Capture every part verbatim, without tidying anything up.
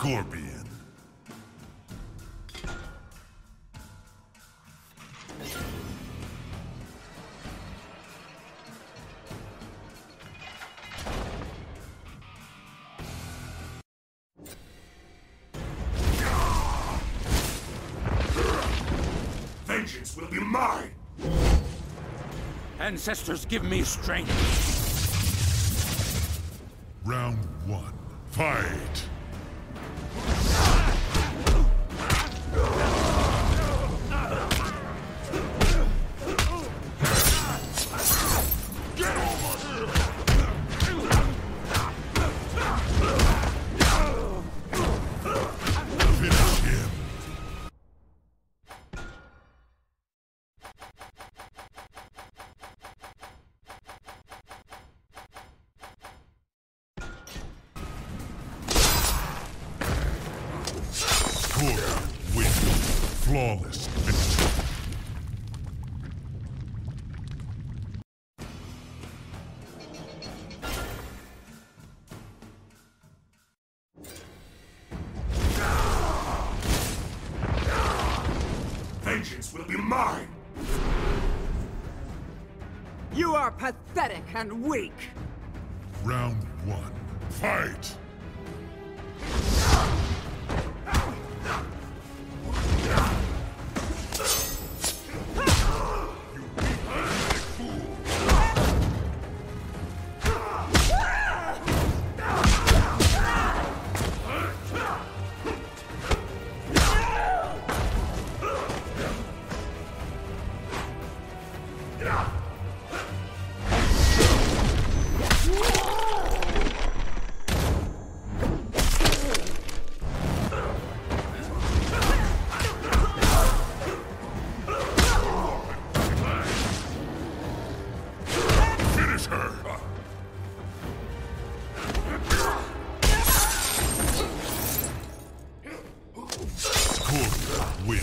Scorpion. Vengeance will be mine! Ancestors, give me strength! Round one. Fight! Win. Flawless victory. Vengeance will be mine! You are pathetic and weak! Round one. Fight! Win.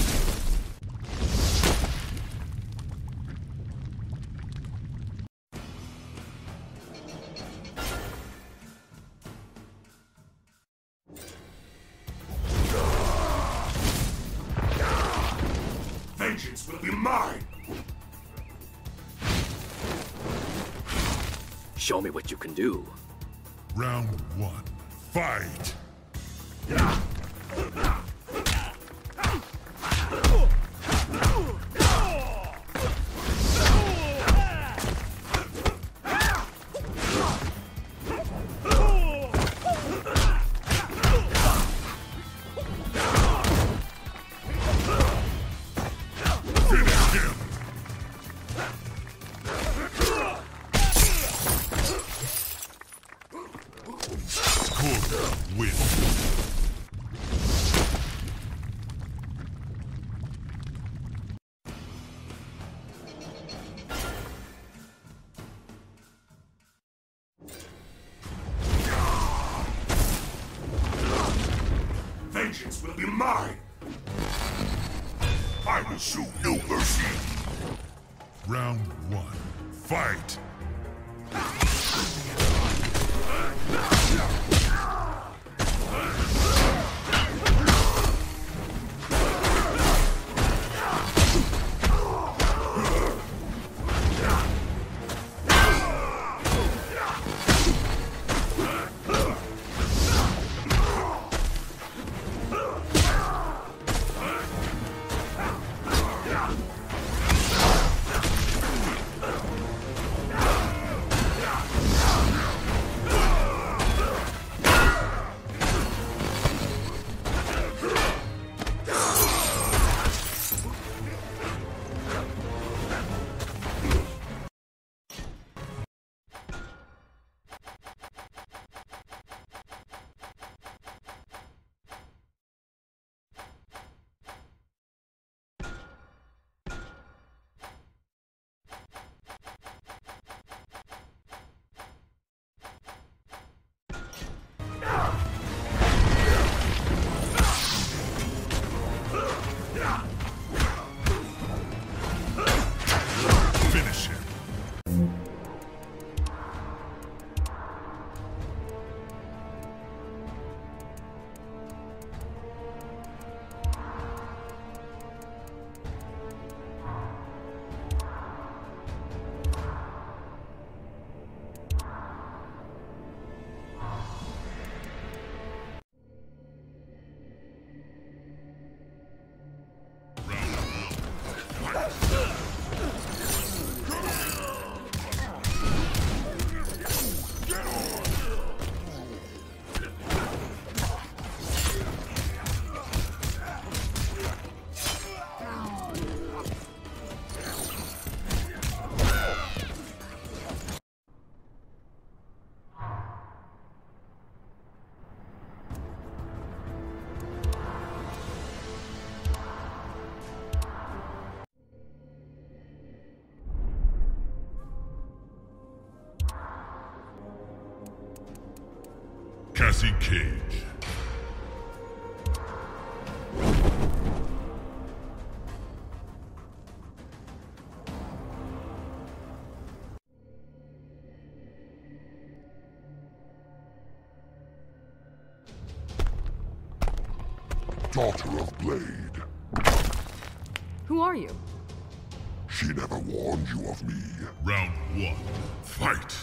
Vengeance will be mine! Show me what you can do. Round one. Fight! Win. Vengeance will be mine! I will show no mercy. Round one. Fight! Cassie Cage. Daughter of Blade. Who are you? She never warned you of me. Round one, fight!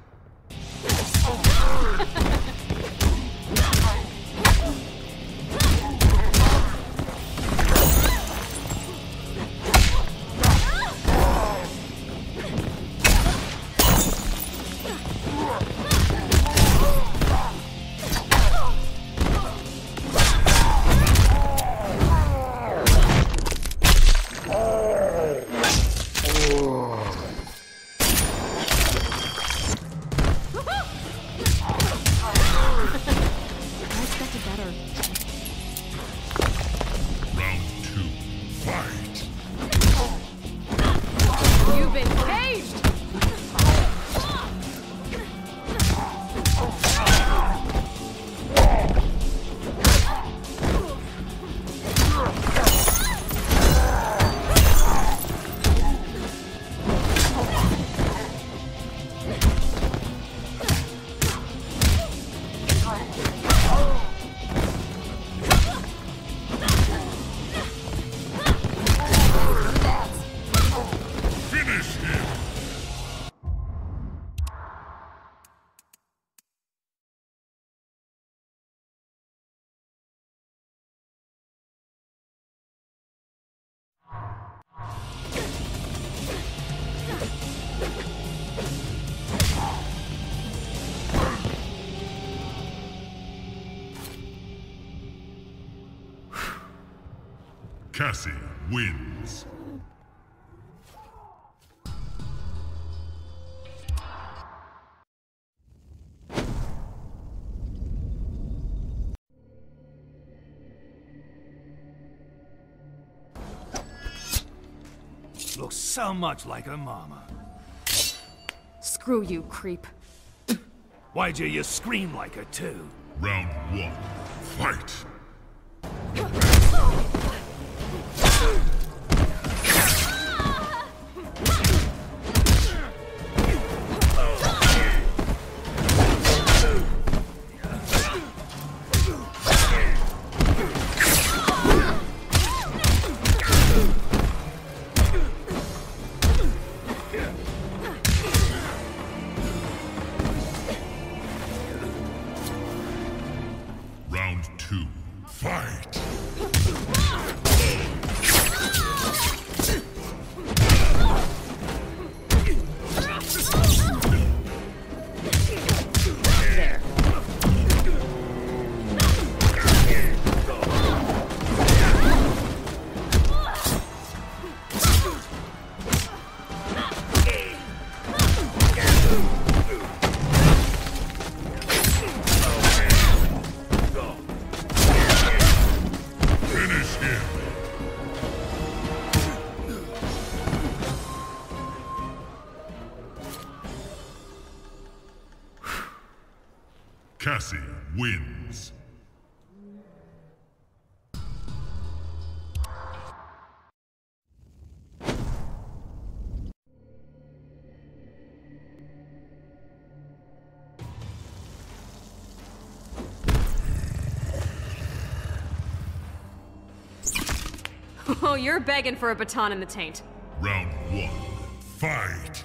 Cassie wins. Looks so much like her mama. Screw you, creep. Why'd you, you scream like her too? Round one, fight! Round two, fight! There. Finish him! Cassie wins. Oh, you're begging for a baton in the taint. Round one, fight!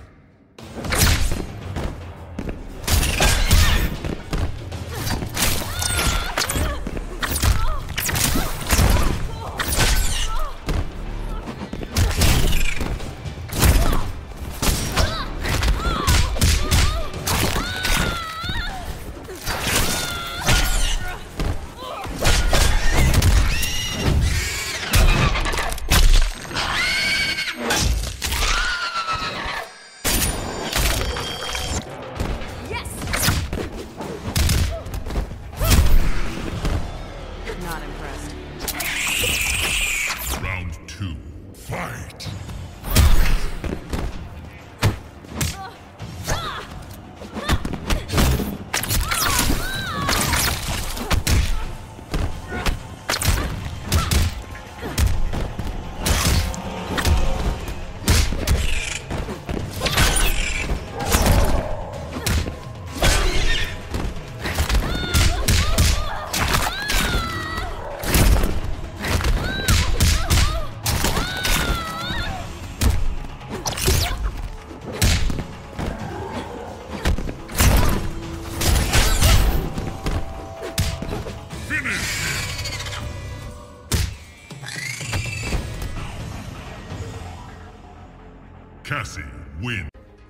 Cassie wins.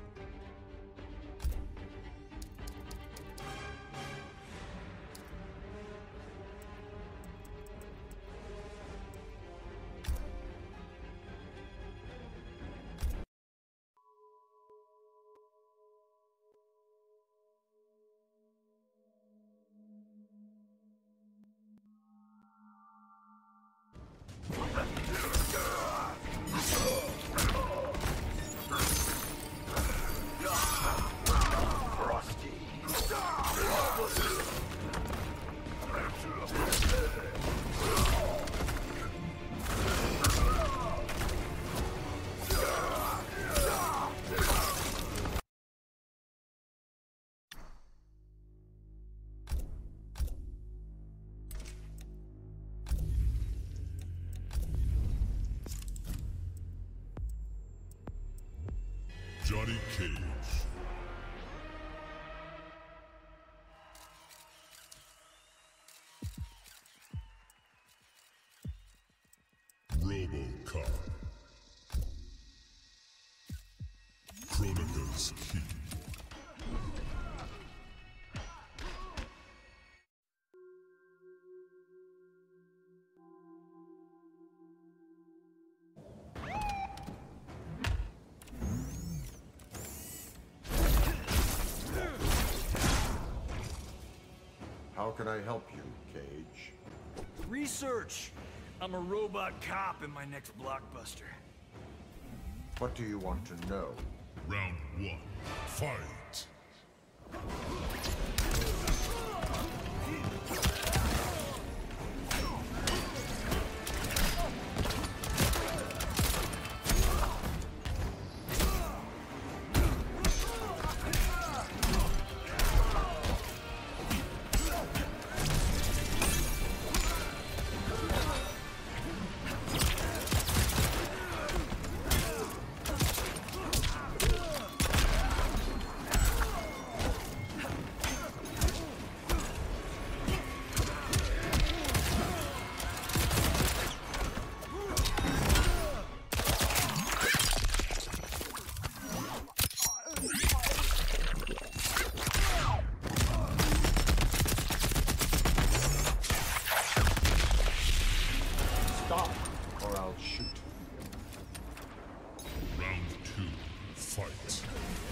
Johnny Cage. RoboCop. Kronika's Key. How can I help you, Cage? Research! I'm a robot cop in my next blockbuster. What do you want to know? Round one. Fight! Stop, or I'll shoot. Round two. Fight!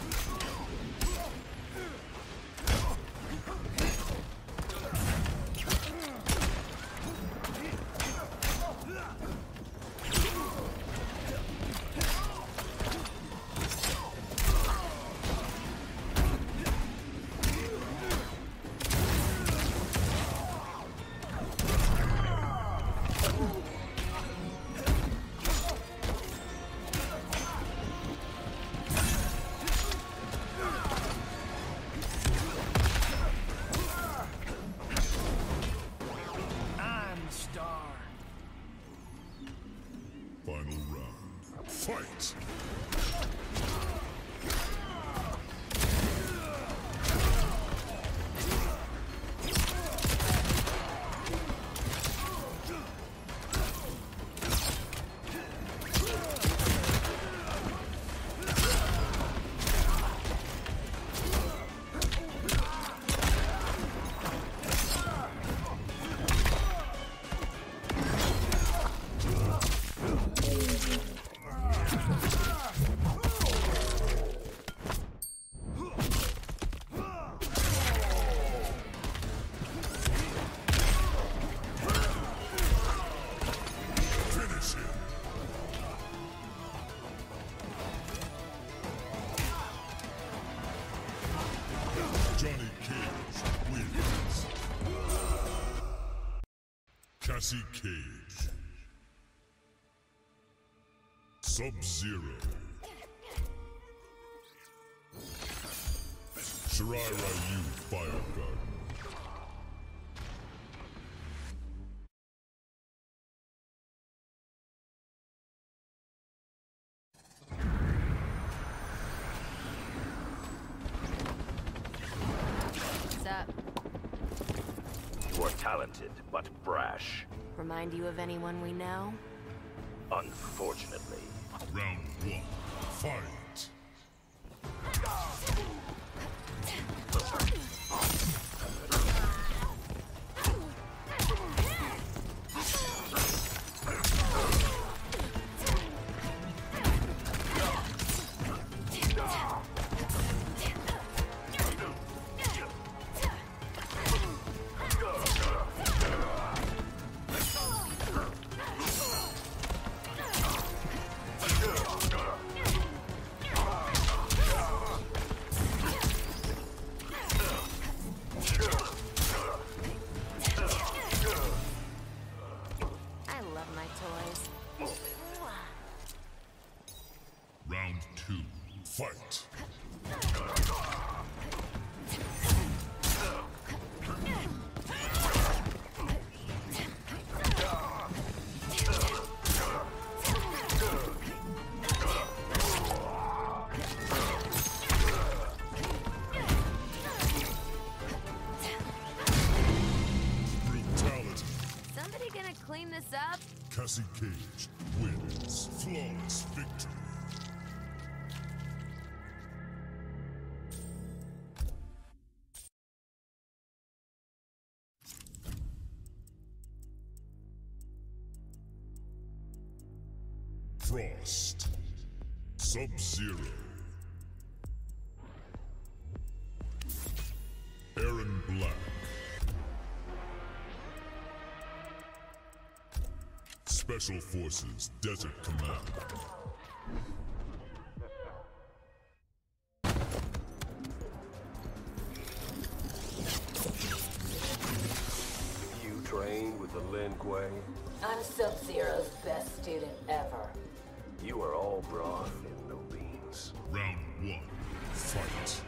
Final round. Fight! Cassie Cage. Sub-Zero. Shirai Ryu Fire Garden. What's up? You are talented, but brash. Remind you of anyone we know? Unfortunately. Round one, fight! Round two, fight! Brutality. Somebody gonna clean this up? Cassie Cage wins. Flawless victory. Frost. Sub-Zero. Aaron Black. Special Forces Desert Command. You trained with the Lin Kuei? I'm Sub-Zero's best student ever. You are all broth and no beans. Round one, fight.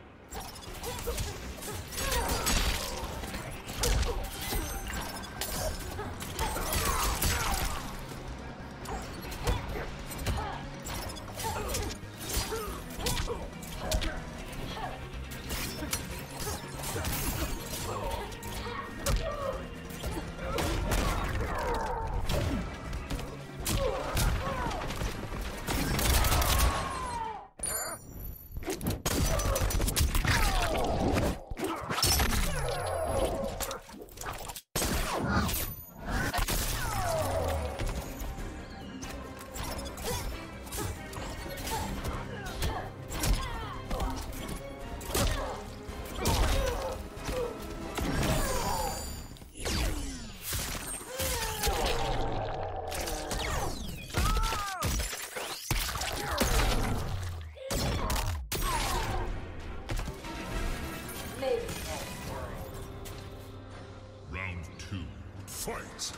Maybe next time. Round two, fight!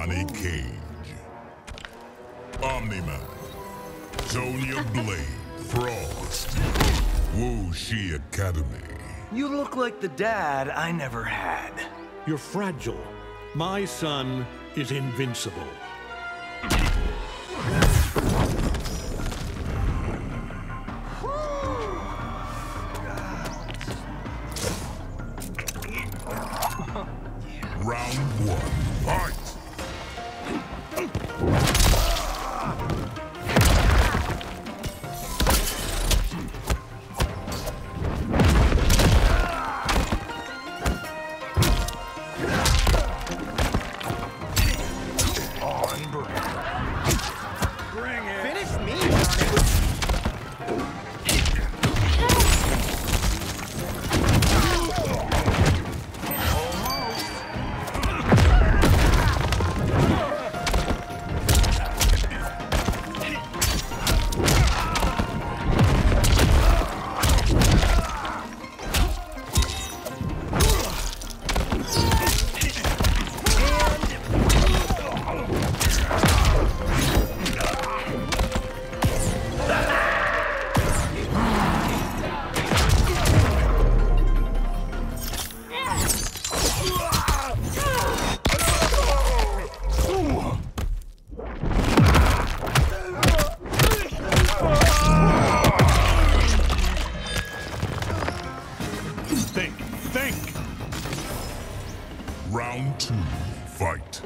Johnny Cage. Omni-Man. Sonya Blade. Frost. Wu-Shi Academy. You look like the dad I never had. You're fragile. My son is invincible. Round one, fight! Think, think! Round two, fight.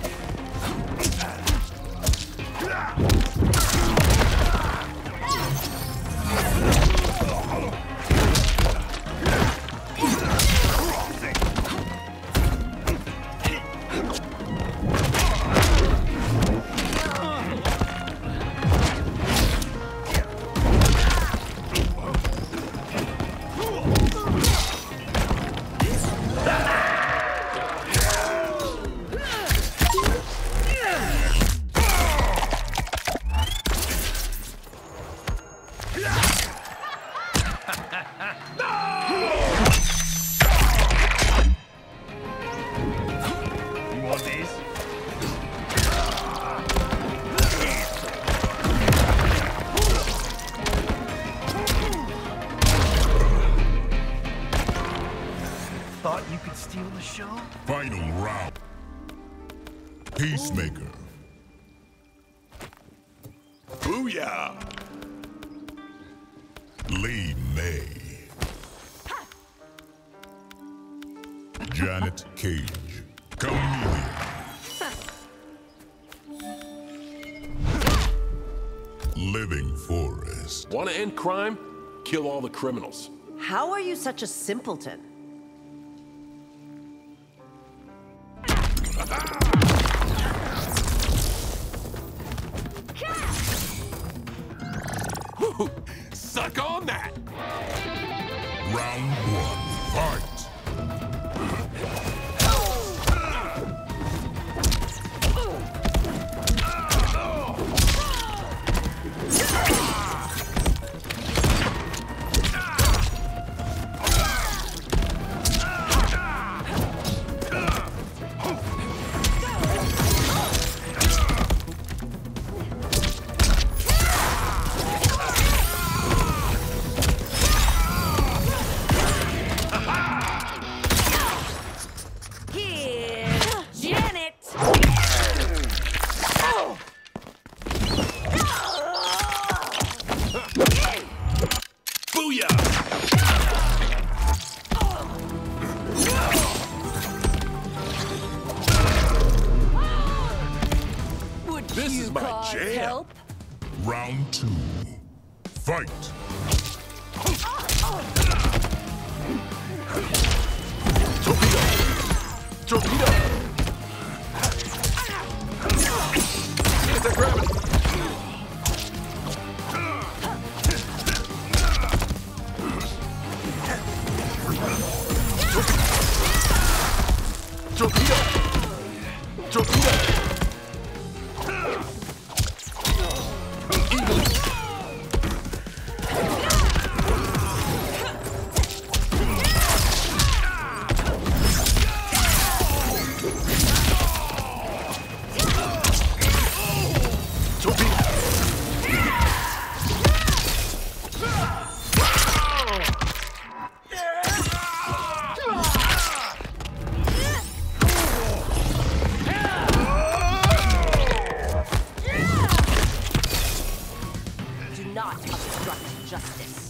Thought you could steal the show? Final round. Peacemaker. Booyah! Lee May. Janet Cage. Chameleon. Living Forest. Want to end crime? Kill all the criminals. How are you such a simpleton? Suck on that! Round one, fight! This is my jam. Help? Round two, fight! Torpedo! Torpedo! Anti-gravity! Torpedo! Torpedo! not obstruct justice.